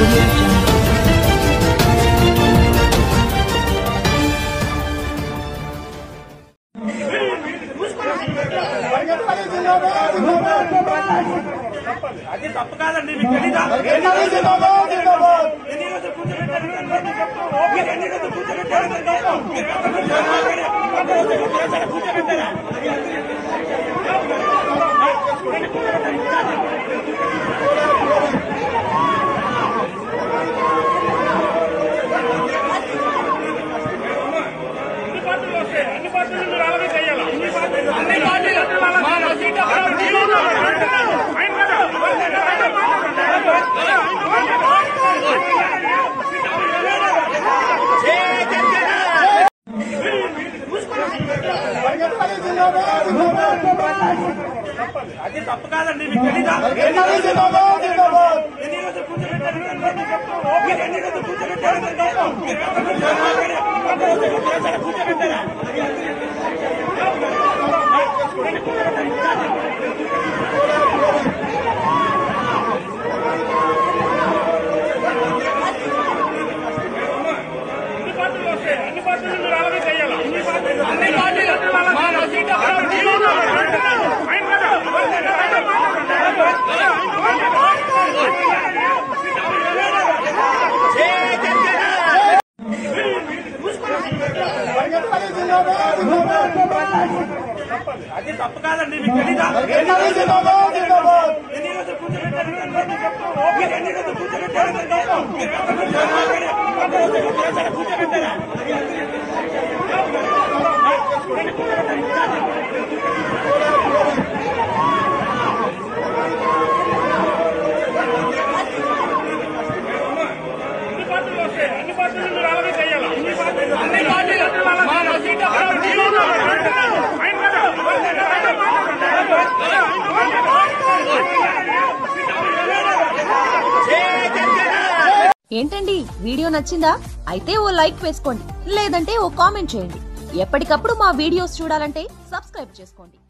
అది తప్పు కాదండి, మీకు తెలీదా? అన్ని పార్టీలు మీరు అలాగే చేయాలి. అన్ని పార్టీలు అది తప్పు కాదండి, మీకు తెలీదా? అన్ని పార్టీలు మీరు అలాగే చేయాలి. అన్ని పార్టీలు అది తప్పు కాదండి, మీకు తెలీదా? అన్ని పార్టీలు మీరు అలాగే చేయాలి. అన్ని పార్టీలు ఏంటండి వీడియో నచ్చిందా? అయితే ఓ లైక్ వేసుకోండి, లేదంటే ఓ కామెంట్ చేయండి. ఎప్పటికప్పుడు మా వీడియోస్ చూడాలంటే సబ్స్క్రైబ్ చేసుకోండి.